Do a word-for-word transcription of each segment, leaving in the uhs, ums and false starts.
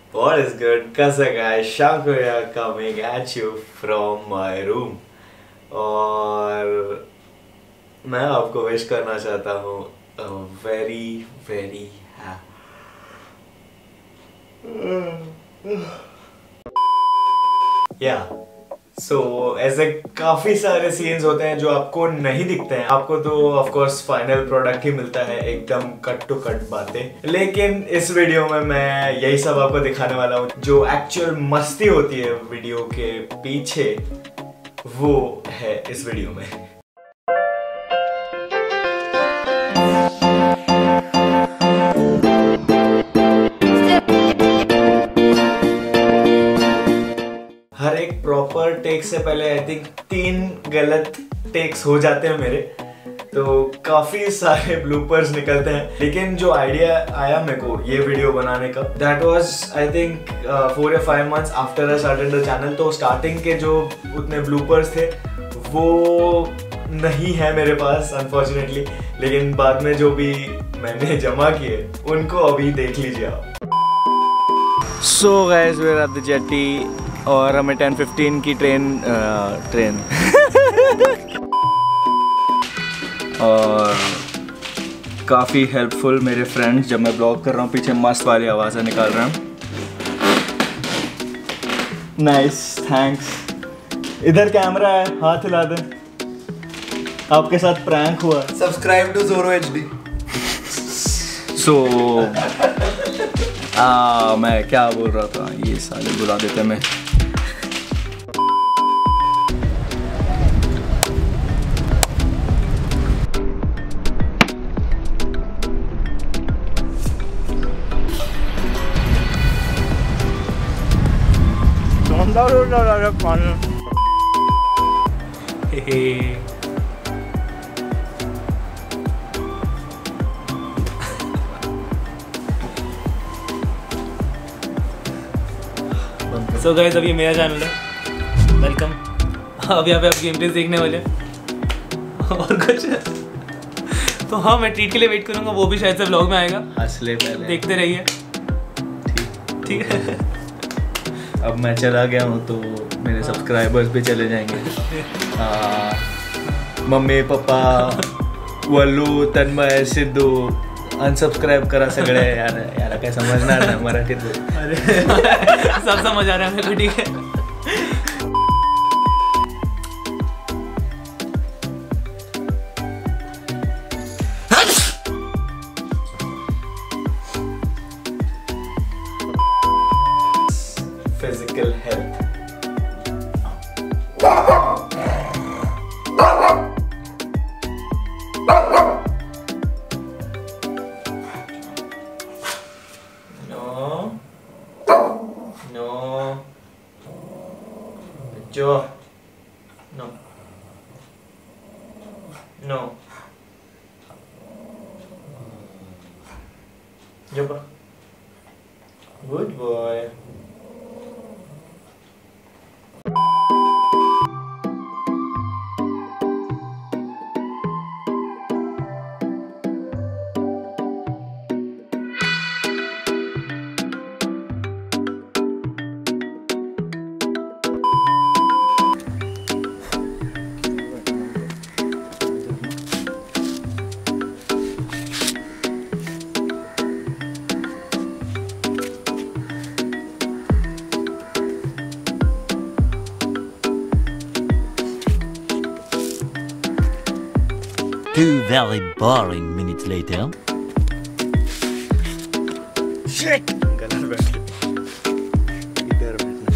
What is good? Kasa guys, Shankar coming at you from my room. और मैं आपको wish करना चाहता हूँ वेरी वेरी या सो ऐसे काफ़ी सारे सीन्स होते हैं जो आपको नहीं दिखते हैं। आपको तो ऑफ कोर्स फाइनल प्रोडक्ट ही मिलता है, एकदम कट टू कट बातें। लेकिन इस वीडियो में मैं यही सब आपको दिखाने वाला हूँ। जो एक्चुअल मस्ती होती है वीडियो के पीछे, वो है इस वीडियो में। हर एक प्रॉपर टेक से पहले आई थिंक तीन गलत टेक्स हो जाते हैं मेरे, तो काफी सारे ब्लूपर्स निकलते हैं। लेकिन जो आइडिया आया मेरे को ये वीडियो बनाने का, that was I think four या five months after I started the channel. तो स्टार्टिंग के जो उतने ब्लूपर्स थे वो नहीं है मेरे पास अनफॉर्चुनेटली, लेकिन बाद में जो भी मैंने जमा किए उनको अभी देख लीजिए आप। So guys, we are at the jetty और हमें टेन फिफ्टीन की ट्रेन आ, ट्रेन और काफ़ी हेल्पफुल मेरे फ्रेंड्स। जब मैं ब्लॉग कर रहा हूँ पीछे मस्त वाली आवाज़ें निकाल रहा हूँ। Nice, thanks. इधर कैमरा है, हाथ हिला दे। आपके साथ प्रैंक हुआ। Subscribe to Zoro H D. So uh, मैं क्या बोल रहा था, ये साले बुला देते मैं। सो गाइस, अब ये मेरा चैनल है, वेलकम। अब यहाँ पे आप गेम प्लेस देखने वाले और कुछ तो हाँ, मैं ट्रीट के लिए वेट करूँगा, वो भी शायद से व्लॉग में आएगा। असले पहले देखते रहिए, ठीक ठीक है। अब मैं चला गया हूँ तो मेरे सब्सक्राइबर्स भी चले जाएंगे। आ, मम्मी पापा वल्लू तन्मय सिद्धू अनसब्सक्राइब करा सगळे यार। यार काय समजणार ना मराठीत। अरे सब समझ आ रहा है मेरे को, ठीक है। Physical health Jo, no, no, Jumpa, good boy. Two very boring minutes later. Shit! गलत बैठ गया। इधर बैठना।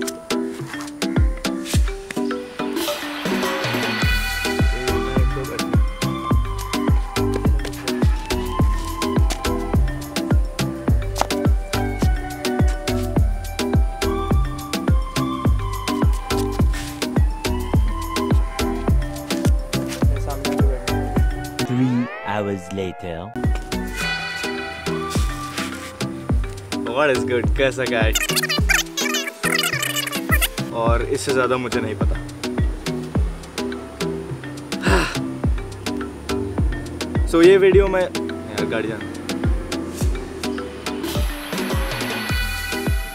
Three hours later. What is good? कैसा गाइस? और इससे ज़्यादा मुझे नहीं पता। सो so, ये वीडियो में यार गाड़ी जाना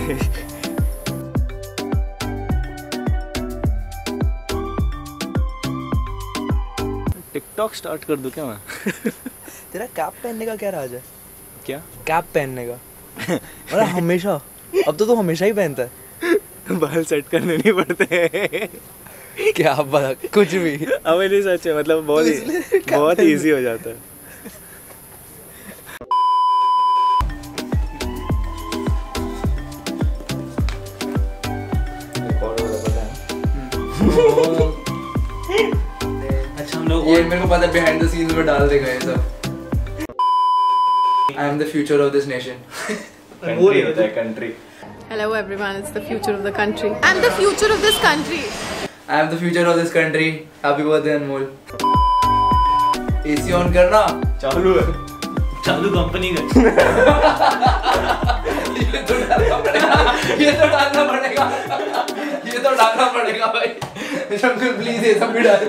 टिकटॉक स्टार्ट कर दूं क्या मैं? तेरा कैप पहनने का क्या राज है? क्या कैप पहनने का? अरे हमेशा, अब तो तू हमेशा ही पहनता है। बाल सेट करने नहीं पड़ते। क्या बात, कुछ भी। अब नहीं सच है, मतलब बहुत ही बहुत इजी हो जाता है। अच्छा हम लोग ये मेरे को पता है बिहाइंड द सीन्स में डाल देगा ये सब। I am the future of this nation. Country होता है country. Hello everyone, it's the future of the country. I'm the future of this country. I am the future of this country. Happy birthday Anmol. A C on करना। चालू है। चालू company का। ये तो डालना पड़ेगा। ये तो डालना पड़ेगा। ये तो डालना पड़ेगा भाई। शंकर प्लीज ये सब भी डाल।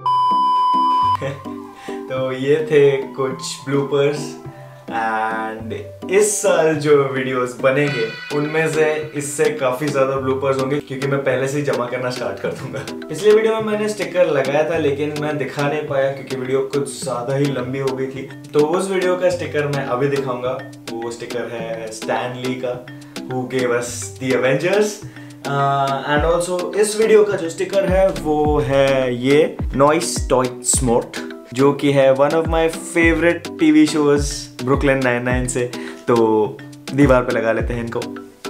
तो ये थे कुछ ब्लूपर्स एंड इस साल जो वीडियोस बनेंगे उनमें से इससे काफी ज्यादा ब्लूपर्स होंगे क्योंकि मैं पहले से ही जमा करना स्टार्ट कर दूंगा। पिछले वीडियो में मैंने स्टिकर लगाया था लेकिन मैं दिखा नहीं पाया क्योंकि वीडियो कुछ ज्यादा ही लंबी हो गई थी। तो उस वीडियो का स्टिकर मैं अभी दिखाऊंगा। वो स्टिकर है स्टैन ली का, who gave us the Avengers. And also इस वीडियो का जो स्टिकर है वो है ये नॉइस टॉय स्मोर्ट, जो कि है one of my favourite TV shows Brooklyn nine nine से। तो दीवार पे लगा लेते हैं इनको।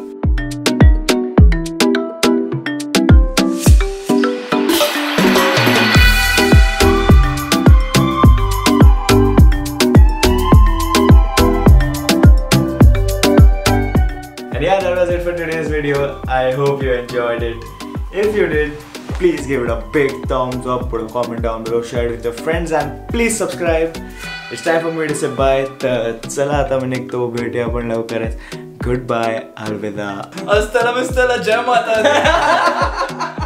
And yeah, that was it for today's video. I hope you enjoyed it. If you did, please give it a big thumbs up, put a comment down below, share it with your friends and please subscribe. It's time for me to say bye. चला आता मैंने तो भेटे अपन लवकरच. Goodbye, अलविदा. अस्सलाम वालेकुम, जय माता दी।